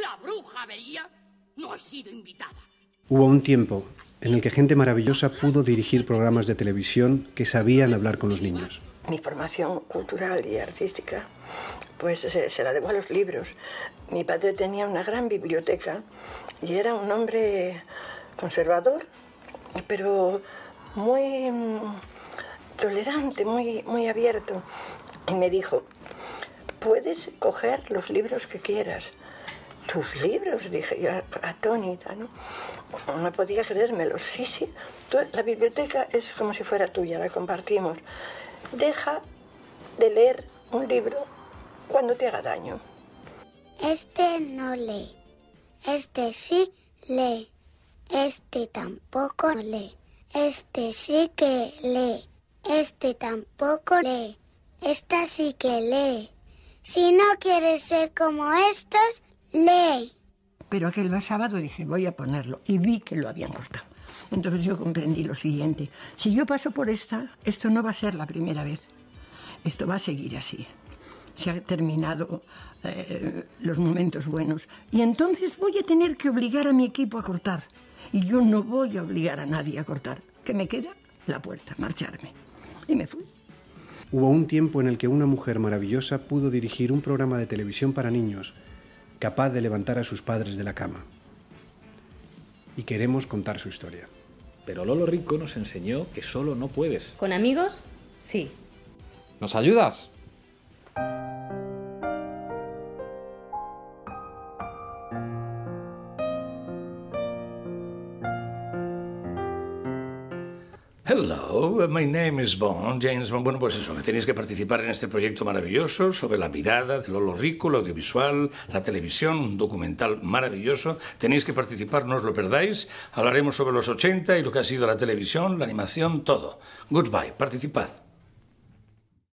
La bruja avería no ha sido invitada. Hubo un tiempo en el que gente maravillosa pudo dirigir programas de televisión que sabían hablar con los niños. Mi formación cultural y artística pues se la debo a los libros. Mi padre tenía una gran biblioteca y era un hombre conservador, pero muy tolerante, muy abierto. Y me dijo, puedes coger los libros que quieras. ¿Tus libros? Dije yo, atónita, ¿no? No podía creérmelo. Sí, la biblioteca es como si fuera tuya, la compartimos. Deja de leer un libro cuando te haga daño. Este no lee. Este sí lee. Este tampoco lee. Este sí que lee. Este tampoco lee. Esta sí que lee. Si no quieres ser como estos, lee. Pero aquel sábado dije, voy a ponerlo. Y vi que lo habían cortado. Entonces yo comprendí lo siguiente. Si yo paso por esto no va a ser la primera vez. Esto va a seguir así. Se han terminado los momentos buenos. Y entonces voy a tener que obligar a mi equipo a cortar. Y yo no voy a obligar a nadie a cortar. ¿Qué me queda? La puerta, marcharme. Y me fui. Hubo un tiempo en el que una mujer maravillosa pudo dirigir un programa de televisión para niños, capaz de levantar a sus padres de la cama. Y queremos contar su historia. Pero Lolo Rico nos enseñó que solo no puedes. ¿Con amigos? Sí. ¿Nos ayudas? Hello, my name is Bond, James Bond. Bueno, pues eso, que tenéis que participar en este proyecto maravilloso sobre la mirada de Lolo Rico, lo audiovisual, la televisión, un documental maravilloso. Tenéis que participar, no os lo perdáis. Hablaremos sobre los 80 y lo que ha sido la televisión, la animación, todo. Goodbye, participad.